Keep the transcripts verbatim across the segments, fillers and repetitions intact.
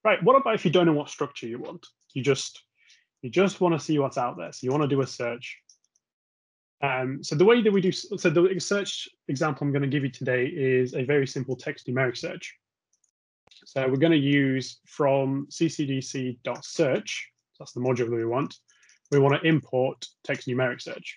right, what about if you don't know what structure you want? You just, you just want to see what's out there. So you want to do a search. Um, so the way that we do, so the search example I'm going to give you today is a very simple text numeric search. So we're going to use from c c d c dot search, that's the module that we want. We want to import text numeric search.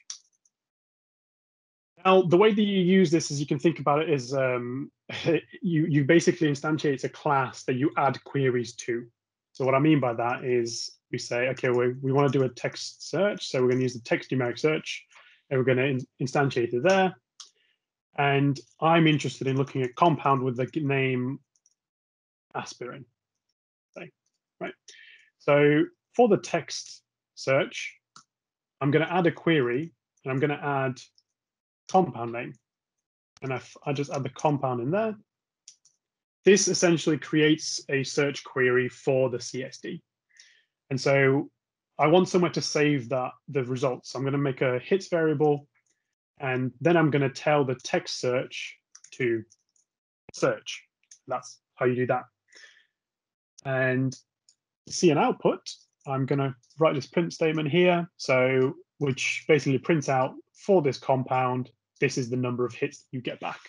Now, the way that you use this is you can think about it as um, you, you basically instantiate a class that you add queries to. So what I mean by that is we say, okay, we, we want to do a text search. So we're going to use the text numeric search and we're going to in, instantiate it there. And I'm interested in looking at compound with the name aspirin. Okay, right. So for the text search, I'm going to add a query and I'm going to add compound name. And if I just add the compound in there, this essentially creates a search query for the C S D. And so I want somewhere to save that the results. I'm going to make a hits variable, and then I'm going to tell the text search to search. That's how you do that. And to see an output, I'm going to write this print statement here, so which basically prints out for this compound, this is the number of hits that you get back.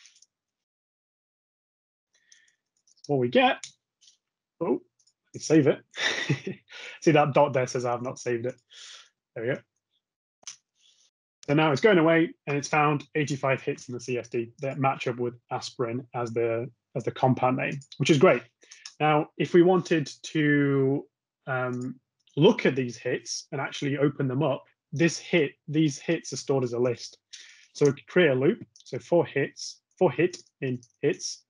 What we get, oh, let's save it. See that dot there says I have not saved it. There we go. So now it's going away and it's found eighty-five hits in the C S D that match up with aspirin as the as the compound name, which is great. Now, if we wanted to um, look at these hits and actually open them up, this hit, these hits are stored as a list. So we could create a loop. So for hits, for hit in hits.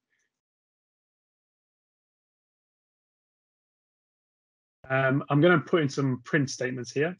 Um, I'm going to put in some print statements here.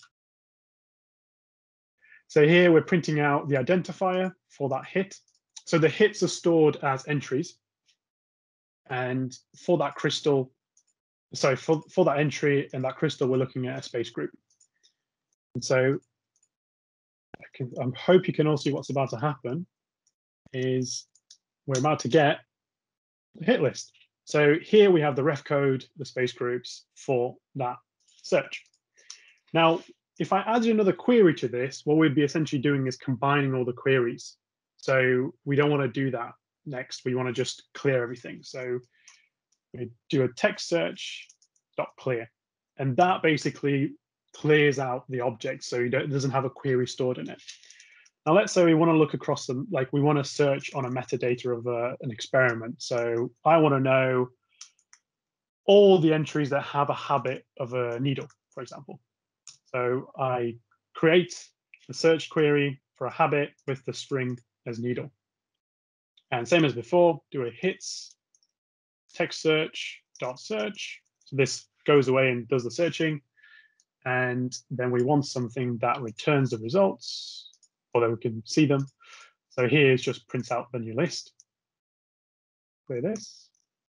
So here we're printing out the identifier for that hit. So the hits are stored as entries. And for that crystal, sorry, for, for that entry and that crystal, we're looking at a space group. And so I, can, I hope you can all see what's about to happen is we're about to get the hit list. So here we have the ref code, the space groups for that search. Now, if I added another query to this, what we'd be essentially doing is combining all the queries. So we don't want to do that next. We want to just clear everything. So we do a text search dot clear, and that basically clears out the object, so you don't, it doesn't have a query stored in it. Now, let's say we want to look across them, like we want to search on a metadata of a, an experiment. So I want to know all the entries that have a habit of a needle, for example. So I create a search query for a habit with the string as needle. And same as before, do a hits text search dot search. So this goes away and does the searching. And then we want something that returns the results, or that we can see them. So here it just prints out the new list. Clear this.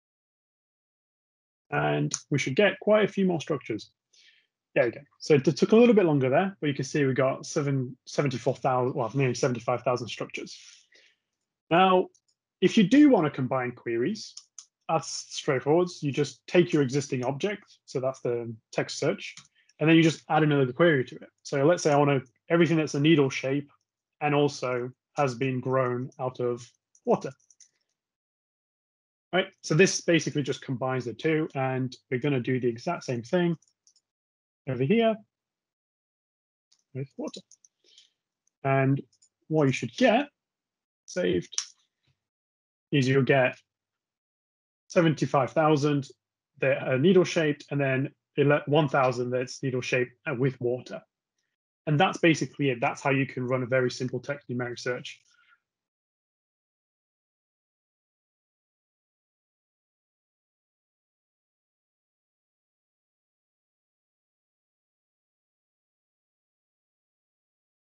And we should get quite a few more structures. There we go. So it took a little bit longer there, but you can see we got seven, seventy-four thousand, well, nearly seventy-five thousand structures. Now, if you do want to combine queries, that's straightforward. You just take your existing object, so that's the text search, and then you just add another query to it. So let's say I want to, everything that's a needle shape and also has been grown out of water. Right, so this basically just combines the two, and we're going to do the exact same thing over here with water. And what you should get saved is you'll get seventy-five thousand that are needle shaped, and then one thousand that's needle shaped with water. And that's basically it. That's how you can run a very simple text numeric search.